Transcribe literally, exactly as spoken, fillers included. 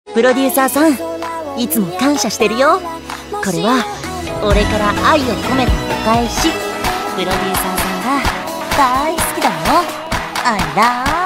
プロデューサーさん、いつも感謝してるよ。これは俺から愛を込めたお返し。プロデューサーさんが大好きだよ。I love